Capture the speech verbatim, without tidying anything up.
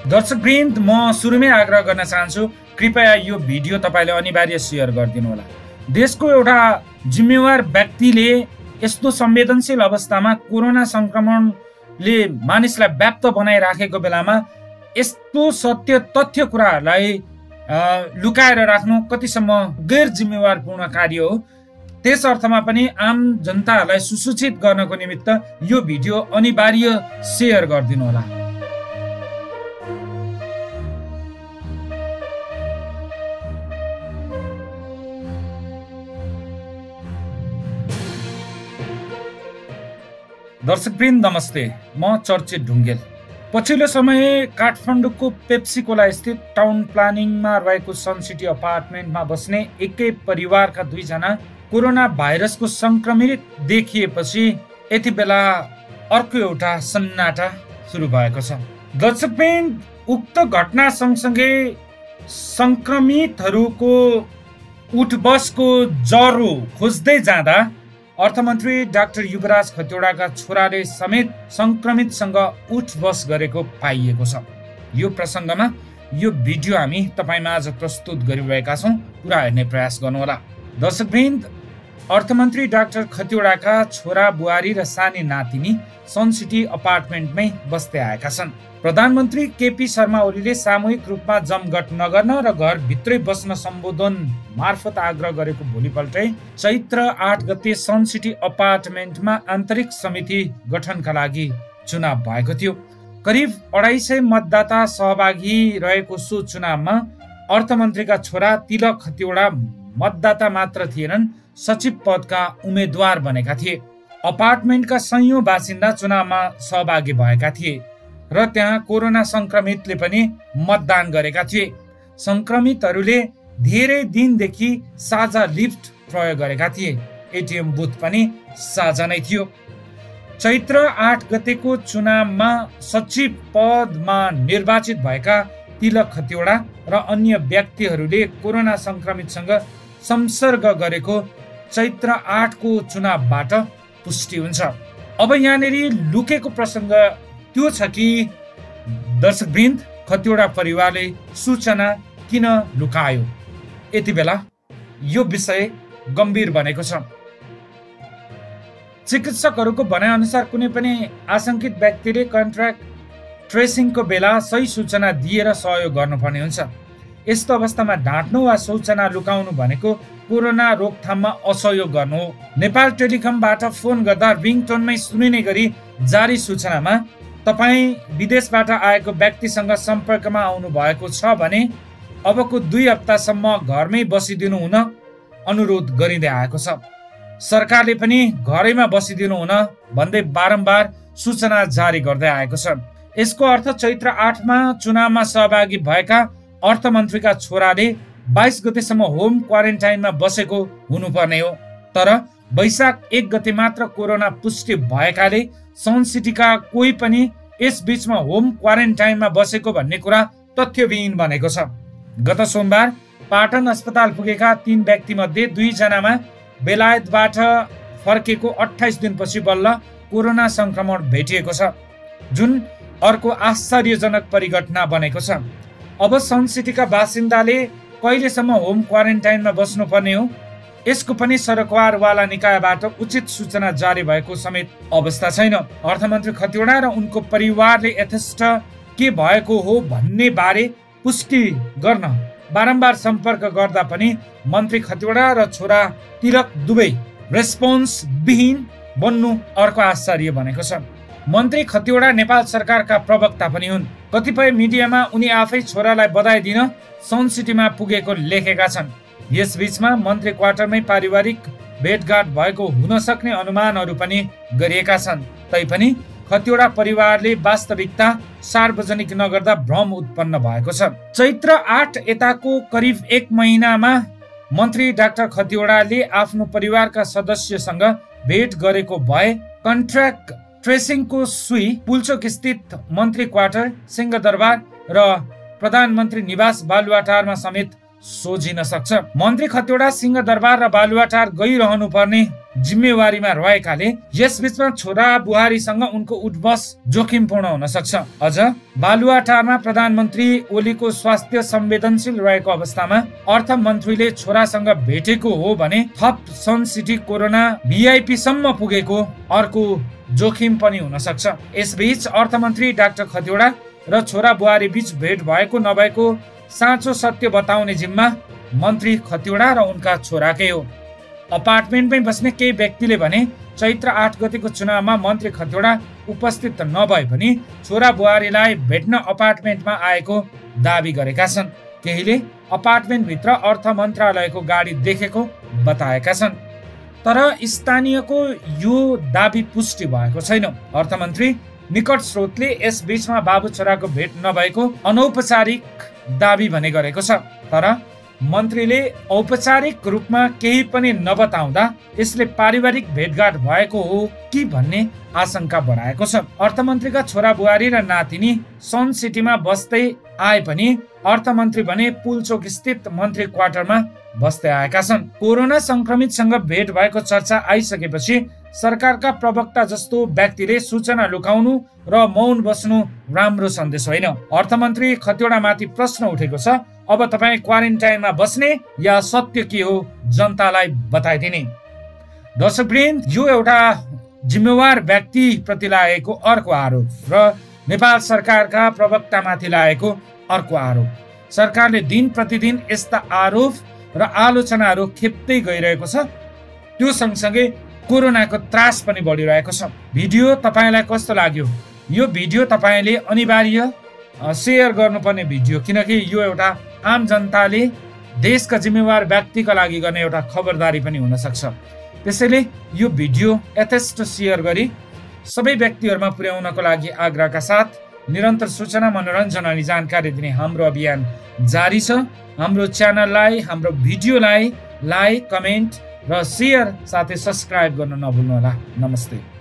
दर्शकवृन्द, म सुरुमै आग्रह गर्न चाहन्छु, कृपया यो भिडियो तपाईले अनिवार्य सेयर गरिदिनु होला। देशको एउटा जिम्मेवार व्यक्तिले यस्तो संवेदनशील अवस्थामा कोरोना संक्रमणले मानिसलाई व्याप्त बनाइराखेको बेलामा यस्तो सत्य तथ्य कुराहरूलाई लुकाएर राख्नु कतिसम्म गैर जिम्मेवारपूर्ण कार्य हो। त्यस अर्थमा पनि आम जनताहरूलाई सुसूचित गर्नको निमित्त यो भिडियो अनिवार्य सेयर गरिदिनु होला। दर्शकवृन्द नमस्ते, म चर्चित ढुङ्गेल। पछिल्लो समय काठमाडौँको पेप्सीकोला स्थित टाउन प्लानिङमा रहेको सन सिटी अपार्टमेन्टमा बस्ने एकै परिवारका दुईजना कोरोना भाइरसको संक्रमित देखिएपछि यति बेला अर्को एउटा सन्नाटा सुरु भएको छ। दर्शकवृन्द, उक्त घटना सँगसँगै संक्रमितहरूको उठबसको जरो खोज्दै जाँदा अर्थमन्त्री डाक्टर युवराज खतिवडाका छोराले समेत संक्रमितसँग उठबस गरेको पाइएको छ। यो प्रसङ्गमा यो भिडियो हामी तपाईमा आज प्रस्तुत गरिरहेका छौँ, पुरा हेर्ने प्रयास गर्नुहोला। दर्शकवृन्द, अर्थमन्त्री डाक्टर खतिवडाका छोरा बुहारी र सानी नातिनी सन सिटी अपार्टमेन्टमै बस्दै आएका छन्। प्रधानमन्त्री केपी शर्मा ओलीले सामूहिक रूपमा जमघट नगर्न र घरभित्रै बस्न सम्बोधन मार्फत आग्रह गरेको भोलिपल्टै चैत्र आठ गते सन सिटी अपार्टमेन्टमा आन्तरिक समिति गठनका लागि चुनाव भएको थियो। करिब अढाई सय मतदाता सहभागी रहेको सो चुनावमा अर्थमन्त्रीका छोरा तिलक खतिवडा मतदाता मात्र थिएनन्, सचिव पदका उम्मेद्वार बनेका थिए। अपार्टमेन्टका सयौं बासिन्दा चुनावमा सहभागी भएका थिए र त्यहाँ कोरोना संक्रमितले पनि मतदान गरेका थिए। संक्रमितहरूले धेरै दिनदेखि साझा लिफ्ट प्रयोग गरेका थिए। एटिएम बुथ पनि साझा नै थियो। चैत्र आठ गतेको चुनावमा सचिव पदमा निर्वाचित भएका तिलक खतिवडा र अन्य व्यक्तिहरूले कोरोना संक्रमितसँग संसर्ग गरेको चैत्र आठको चुनावबाट पुष्टि हुन्छ। अब यहाँनिर लुकेको प्रसङ्ग त्यो छ कि दर्शकवृन्द, खतिवडा परिवारले सूचना किन लुकायो? यति बेला यो विषय गम्भीर बनेको छ। चिकित्सकहरूको भनाइअनुसार कुनै पनि आशंकित व्यक्तिले कन्ट्याक्ट ट्रेसिङको बेला सही सूचना दिएर सहयोग गर्नुपर्ने हुन्छ। यस्तो अवस्थामा ढाँट्नु वा सूचना लुकाउनु भनेको कोरोना रोकथाममा असहयोग गर्नु हो। नेपाल टेलिकमबाट फोन गर्दा रिङटोनमै सुनिने गरी जारी सूचनामा तपाईँ विदेशबाट आएको व्यक्तिसँग सम्पर्कमा आउनु भएको छ भने अबको दुई हप्तासम्म घरमै बसिदिनु हुन अनुरोध गरिँदै आएको छ। सरकारले पनि घरैमा बसिदिनु हुन भन्दै बारम्बार सूचना जारी गर्दै आएको छ। यसको अर्थ चैत्र आठमा चुनावमा सहभागी भएका अर्थमन्त्रीका छोराले बाइस गतेसम्म होम क्वारेन्टाइनमा बसेको हुनुपर्ने हो। तर वैशाख एक गते मात्र कोरोना पुष्टि भएकाले सन सिटीका कोही पनि यस बीचमा होम क्वारेन्टाइनमा बसेको भन्ने कुरा तथ्यविहीन बनेको छ। गत सोमबार पाटन अस्पताल पुगेका तीन व्यक्ति मध्ये दुईजनामा बेलायतबाट फर्केको अठाइस दिनपछि बल्ल कोरोना संक्रमण भेटिएको छ, जुन अर्को आश्चर्यजनक परिघटना बनेको छ। अब सन सिटीका बासिन्दाले कहिलेसम्म होम क्वारेन्टाइनमा बस्नुपर्ने हो, यसको पनि सरकारवाला निकायबाट उचित सूचना जारी भएको समेत अवस्था छैन। अर्थमन्त्री खतिवडा र उनको परिवारले यथेष्ट के भएको हो भन्ने बारे पुष्टि गर्न बारम्बार सम्पर्क गर्दा पनि मन्त्री खतिवडा र छोरा तिलक दुवै रेस्पोन्स विहीन बन्नु अर्को आश्चर्य बनेको छ। मन्त्री खतिवडा नेपाल सरकारका प्रवक्ता पनि हुन्। कतिपय मिडियामा उनी आफै छोरालाई बधाई दिन सन सिटीमा पुगेको लेखेका छन्। यस बीचमा मन्त्री क्वार्टरमै पारिवारिक भेटघाट भएको हुन सक्ने अनुमानहरू पनि गरिएका छन्। तैपनि खतिवडा परिवारले वास्तविकता सार्वजनिक नगर्दा भ्रम उत्पन्न भएको छ। चैत्र आठ यताको करिब एक महिनामा मन्त्री डाक्टर खतिवडाले आफ्नो परिवारका सदस्यसँग भेट गरेको भए कन्ट्र्याक्ट ट्रेसिङको सुई पुल्चोक स्थित मन्त्री क्वार्टर, सिंहदरबार र प्रधानमन्त्री निवास बालुवाटारमा समेत सोझिन सक्छ। मन्त्री खतिवडा सिंहदरबार र बालुवाटार गइरहनु पर्ने जिम्मेवारीमा रहेकाले यस बीचमा छोरा बुहारीसँग उनको उठबस जोखिमपूर्ण हुन सक्छ। अझ बालुवाटारमा प्रधानमन्त्री ओलीको स्वास्थ्य संवेदनशील रहेको अवस्थामा अर्थमन्त्रीले छोरासँग भेटेको हो भने थप सन सिटी कोरोना भिआइपी सम्म पुगेको अर्को जोखिम पनि हुन सक्छ। यसबीच अर्थमन्त्री डाक्टर खतिवडा र छोरा बुहारी बीच भेट भएको नभएको साँचो सत्य बताउने जिम्मा मन्त्री खतिवडा र उनका छोराकै हो। अपार्टमेन्टमै बस्ने केही व्यक्तिले भने चैत्र आठ गतेको चुनावमा मन्त्री खतिवडा उपस्थित नभए पनि छोरा बुहारीलाई भेट्न अपार्टमेन्टमा आएको दावी गरेका छन्। केहीले अपार्टमेन्टभित्र अर्थ मन्त्रालयको गाडी देखेको बताएका छन्। तर स्थानीयको यो दावी पुष्टि भएको छैन। अर्थमन्त्री निकट स्रोतले यस बीचमा बाबु छोराको भेट नभएको अनौपचारिक दावी भने गरेको छ। तर मन्त्रीले औपचारिक रूपमा केही पनि नबताउँदा यसले पारिवारिक भेटघाट भएको हो कि भन्ने आशंका बढाएको छ। अर्थमन्त्रीका छोरा बुहारी र नातिनी सन सिटीमा बस्दै आए पनि अर्थमन्त्री भने पुलचोक स्थित मन्त्री क्वार्टरमा बस्दै आएका छन्। कोरोना संक्रमितसँग भेट भएको चर्चा आइसकेपछि सरकारका प्रवक्ता जस्तो व्यक्तिले सूचना लुकाउनु र मौन बस्नु राम्रो सन्देश होइन। अर्थमन्त्री खतिवडामाथि प्रश्न उठेको छ, अब तपाईँ क्वारेन्टाइनमा बस्ने या सत्य के हो जनतालाई बताइदिने। दर्शकवृन्द, यो एउटा जिम्मेवार व्यक्ति प्रति लागेको अर्को आरोप र नेपाल सरकारका प्रवक्तामाथि लागेको अर्को आरोप। सरकारले दिन प्रतिदिन यस्ता आरोप र आलोचनाहरू खेप्दै गइरहेको छ। त्यो सँगसँगै कोरोनाको त्रास पनि बढिरहेको छ। भिडियो तपाईँलाई कस्तो लाग्यो? यो भिडियो तपाईँले अनिवार्य सेयर गर्नुपर्ने भिडियो, किनकि यो एउटा आम जनताले देशका जिम्मेवार व्यक्तिका लागि गर्ने एउटा खबरदारी पनि हुन सक्छ। त्यसैले यो भिडियो यथेष्ट सेयर गरी सबै व्यक्तिहरूमा पुर्याउनको लागि आग्रहका साथ निरन्तर सूचना, मनोरञ्जन अनि जानकारी दिने हाम्रो अभियान जारी छ। हाम्रो च्यानललाई, हाम्रो भिडियोलाई लाइक, कमेन्ट र सेयर साथै सब्स्क्राइब गर्न नभुल्नुहोला। नमस्ते।